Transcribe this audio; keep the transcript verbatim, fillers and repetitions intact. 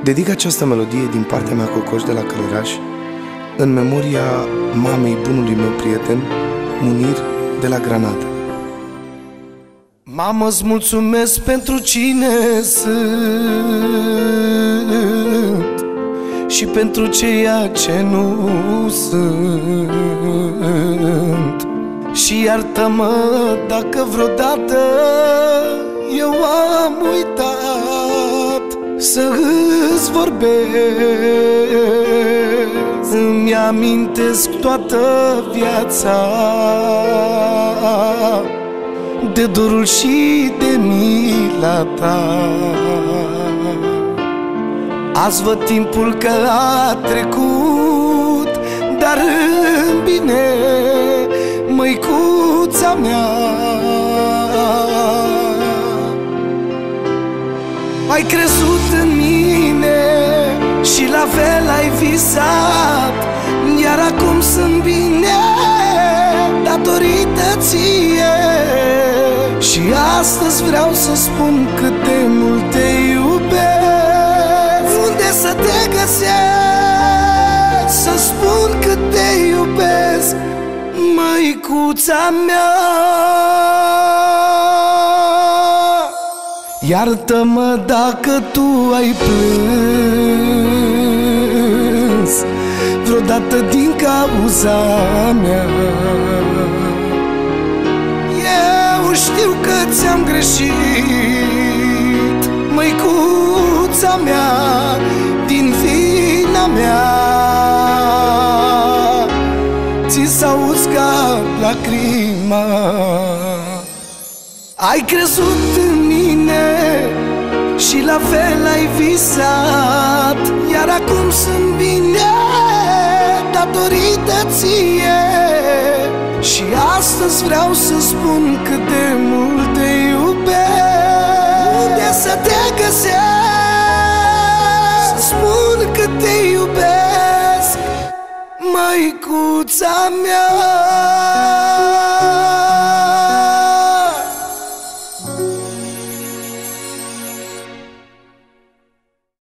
Dedic această melodie din partea mea Cocoș de la Călăraș în memoria mamei bunului meu prieten, Munir de la Granada. Mamă, îți mulțumesc pentru cine sunt și pentru ceea ce nu sunt. Și iartă-mă dacă vreodată eu am uitat să-ți vorbesc. Îmi amintesc toată viața de dorul și de mila ta. Azi văd timpul că a trecut, dar în bine, măicuța mea. Ai crezut în mine și la fel ai visat, iar acum sunt bine datorită ție. Și astăzi vreau să spun cât de mult te iubesc. Unde să te găsesc, să spun cât te iubesc, măicuța mea. Iartă-mă dacă tu ai plâns vreodată din cauza mea. Eu știu că ți-am greșit, măicuța mea, din vina mea. Ți s-a uscat lacrima. Ai crezut în mine și la fel ai visat, iar acum sunt bine datorită ție. Și astăzi vreau să spun cât de mult te iubesc. Unde să te găsesc, să spun cât te iubesc, măicuța mea.